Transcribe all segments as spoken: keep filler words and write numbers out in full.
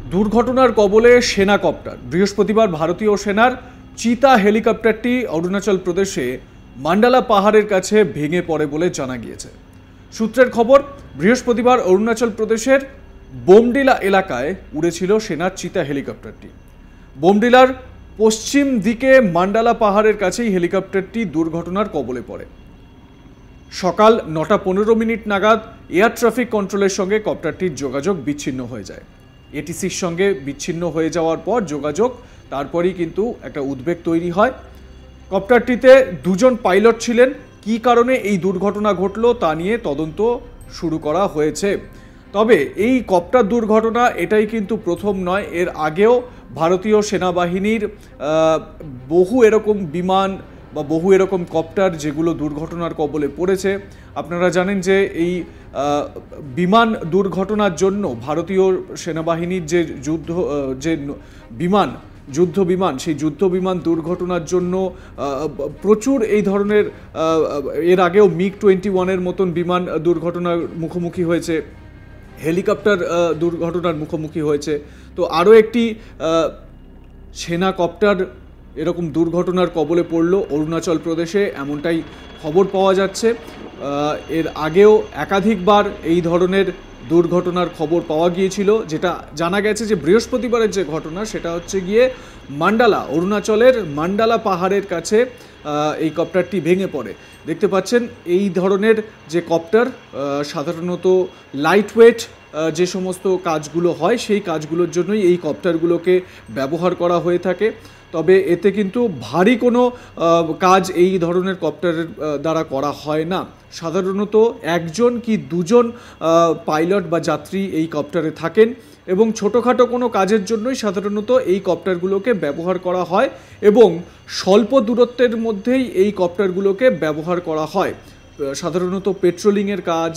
দুর্ঘটনার কবলে সেনা কপ্টার। বৃহস্পতিবার ভারতীয় সেনার চিতা হেলিকপ্টারটি অরুণাচল প্রদেশে মান্ডালা পাহাড়ের কাছে ভেঙে পড়ে বলে জানা গিয়েছে। সূত্রের খবর, বৃহস্পতিবার অরুণাচল প্রদেশের বোমডিলা এলাকায় উড়েছিল সেনার চিতা হেলিকপ্টারটি। বোমডিলার পশ্চিম দিকে মান্ডালা পাহাড়ের কাছেই হেলিকপ্টারটি দুর্ঘটনার কবলে পড়ে। সকাল নটা পনেরো মিনিট নাগাদ এয়ার ট্রাফিক কন্ট্রোলের সঙ্গে কপ্টারটির যোগাযোগ বিচ্ছিন্ন হয়ে যায়। এটিসির সঙ্গে বিচ্ছিন্ন হয়ে যাওয়ার পর যোগাযোগ তারপরই কিন্তু একটা উদ্বেগ তৈরি হয়। কপ্টারটিতে দুজন পাইলট ছিলেন। কী কারণে এই দুর্ঘটনা ঘটলো তা নিয়ে তদন্ত শুরু করা হয়েছে। তবে এই কপ্টার দুর্ঘটনা এটাই কিন্তু প্রথম নয়। এর আগেও ভারতীয় সেনাবাহিনীর বহু এরকম বিমান বা বহু এরকম কপ্টার যেগুলো দুর্ঘটনার কবলে পড়েছে। আপনারা জানেন যে এই বিমান দুর্ঘটনার জন্য ভারতীয় সেনাবাহিনীর যে যুদ্ধ যে বিমান যুদ্ধ বিমান সেই যুদ্ধ বিমান দুর্ঘটনার জন্য প্রচুর এই ধরনের এর আগেও মিগ টোয়েন্টি ওয়ানের মতন বিমান দুর্ঘটনার মুখোমুখি হয়েছে, হেলিকপ্টার দুর্ঘটনার মুখোমুখি হয়েছে। তো আরও একটি সেনা কপ্টার এরকম দুর্ঘটনার কবলে পড়ল অরুণাচল প্রদেশে, এমনটাই খবর পাওয়া যাচ্ছে। এর আগেও একাধিকবার এই ধরনের দুর্ঘটনার খবর পাওয়া গিয়েছিল। যেটা জানা গেছে যে বৃহস্পতিবারের যে ঘটনা সেটা হচ্ছে গিয়ে মান্ডালা, অরুণাচলের মান্ডালা পাহাড়ের কাছে এই কপ্টারটি ভেঙে পড়ে। দেখতে পাচ্ছেন এই ধরনের যে কপ্টার সাধারণত লাইট ওয়েট যে সমস্ত কাজগুলো হয় সেই কাজগুলোর জন্যই এই কপ্টারগুলোকে ব্যবহার করা হয়ে থাকে। তবে এতে কিন্তু ভারী কোনো কাজ এই ধরনের কপ্টারের দ্বারা করা হয় না। সাধারণত একজন কি দুজন পাইলট বা যাত্রী এই কপ্টারে থাকেন এবং ছোটোখাটো কোনো কাজের জন্যই সাধারণত এই কপ্টারগুলোকে ব্যবহার করা হয় এবং স্বল্প দূরত্বের মধ্যেই এই কপ্টারগুলোকে ব্যবহার করা হয়। সাধারণত পেট্রোলিংয়ের কাজ,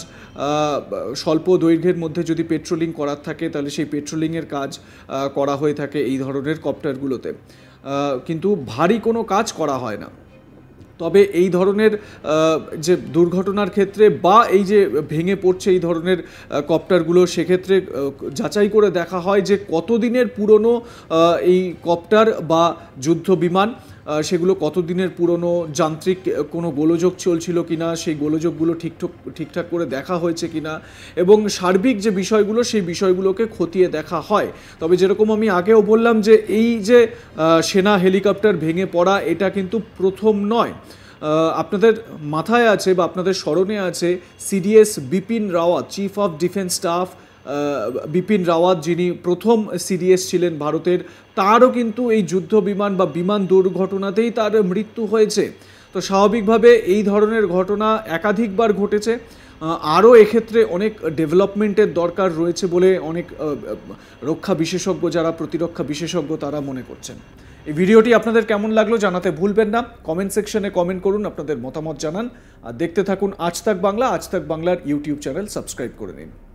স্বল্প দৈর্ঘ্যের মধ্যে যদি পেট্রোলিং করার থাকে তাহলে সেই পেট্রোলিংয়ের কাজ করা হয়ে থাকে এই ধরনের কপ্টারগুলোতে, কিন্তু ভারী কোনো কাজ করা হয় না। তবে এই ধরনের যে দুর্ঘটনার ক্ষেত্রে বা এই যে ভেঙে পড়ছে এই ধরনের কপ্টারগুলো, সেক্ষেত্রে যাচাই করে দেখা হয় যে কতদিনের পুরনো এই কপ্টার বা যুদ্ধ বিমান, সেগুলো কতদিনের পুরনো, যান্ত্রিক কোনো গোলযোগ চলছিল কিনা, সেই গোলযোগগুলো ঠিকঠাক ঠিকঠাক করে দেখা হয়েছে কিনা এবং সার্বিক যে বিষয়গুলো সেই বিষয়গুলোকে খতিয়ে দেখা হয়। তবে যেরকম আমি আগেও বললাম যে এই যে সেনা হেলিকপ্টার ভেঙে পড়া এটা কিন্তু প্রথম নয়। আপনাদের মাথায় আছে বা আপনাদের স্মরণে আছে CDS Bipin Rawat, chief of defence staff Bipin Rawat, যিনি প্রথম সিডিএস ছিলেন ভারতের, তারও কিন্তু এই যুদ্ধ বিমান বা বিমান দুর্ঘটনাতেই তার মৃত্যু হয়েছে। তো স্বাভাবিকভাবে এই ধরনের ঘটনা একাধিকবার ঘটেছে। আরও এক্ষেত্রে অনেক ডেভেলপমেন্টের দরকার রয়েছে বলে অনেক রক্ষা বিশেষজ্ঞ, যারা প্রতিরক্ষা বিশেষজ্ঞ, তারা মনে করছেন। এই ভিডিওটি আপনাদের কেমন লাগলো জানাতে ভুলবেন না। কমেন্ট সেকশনে কমেন্ট করুন, আপনাদের মতামত জানান। আর দেখতে থাকুন আজ তাক বাংলা। আজ তাক বাংলার ইউটিউব চ্যানেল সাবস্ক্রাইব করে নিন।